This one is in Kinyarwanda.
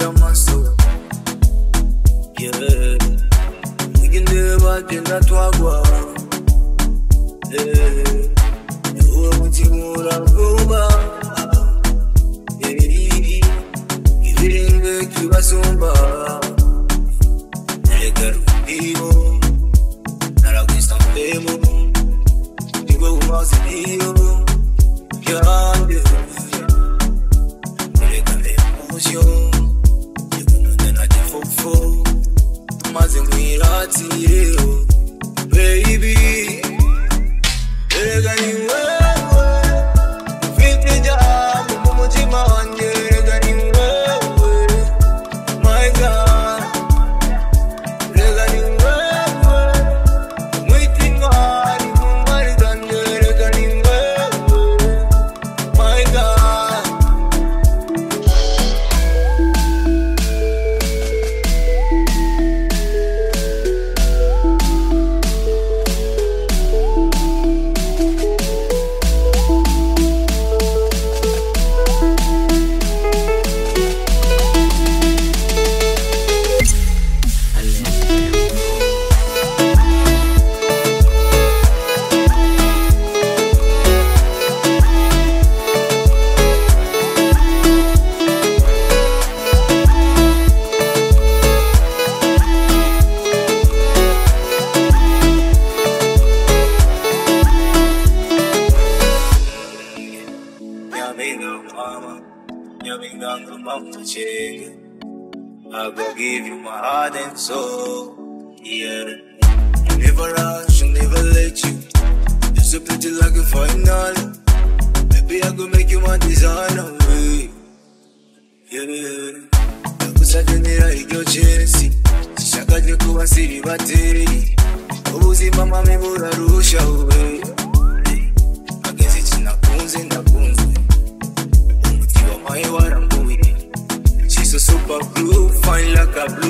under my soul. Yeah, we can never get that wagwa. Yeah, you are with you all over. Yeah, giving the Cuba Sumba. Nigga, vivo, nara questa femo. Digo un mouse io, grande. Baby, my God, I go give you my heart and soul. Yeah, I never rush, I never let you. You're so pretty like a final. Maybe I go make you my designer. Yeah, nakusagenera iryo chesi sishakajwe kuba siri bateri ubuzima mame burarusha we ageze kinakunze ndakunze umuti wa maye warambuye she's so super blue fine like a blue